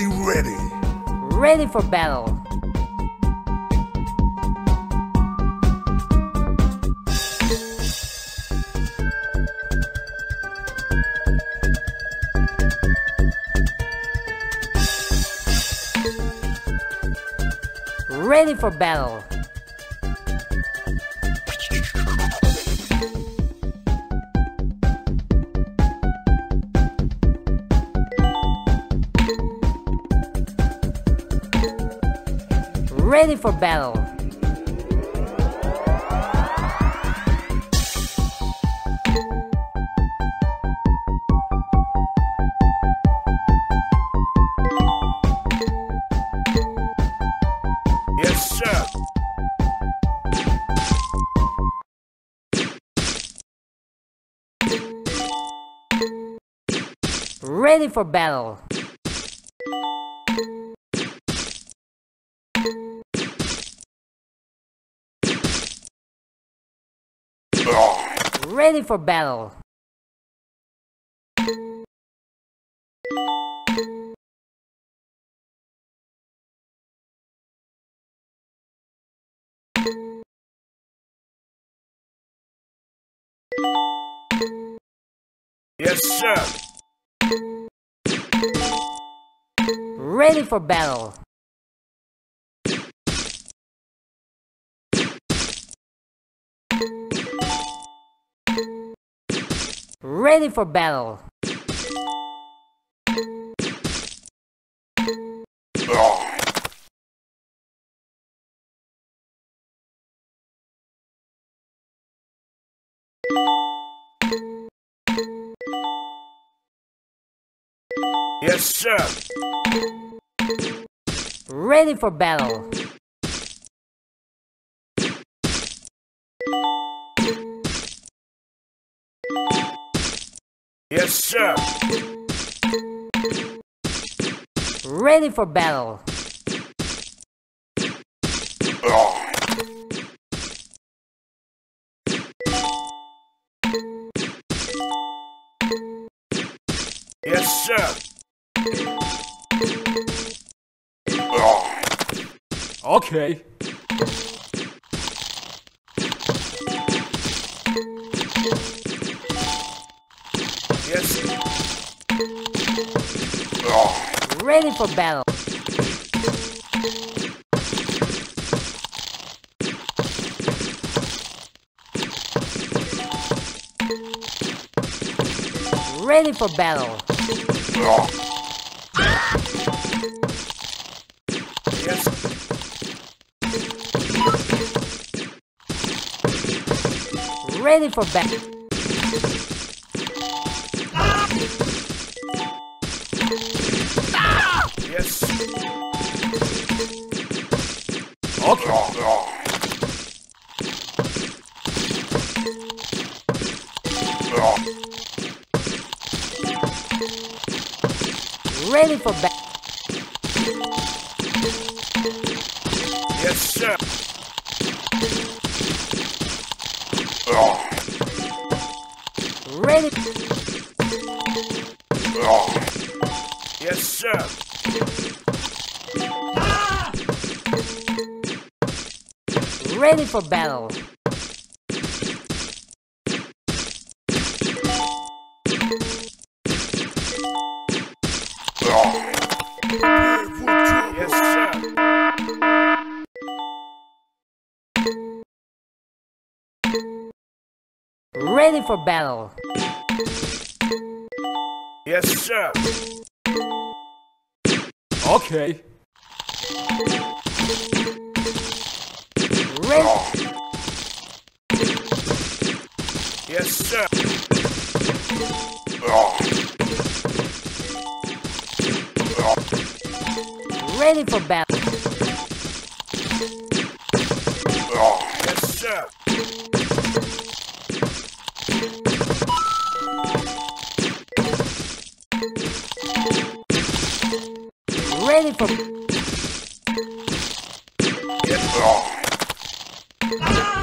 Be ready. Ready for battle. Ready for battle. Ready for battle. Yes, sir. Ready for battle. Ready for battle. Yes, sir. Ready for battle. Ready for battle. Yes, sir. Ready for battle. Yes, sir. Ready for battle. Yes, sir. Okay. Yes. Ready for battle. Ready for battle. Yes. Ready for battle. Yes. Okay. Ready for battle. Yes, sir. Ready. Yes, sir. Ready for battle. Yes, sir. Ready for battle. Yes, sir. Okay. Ready. Yes, sir. Ready for battle. Yes, sir. Ready for Yes.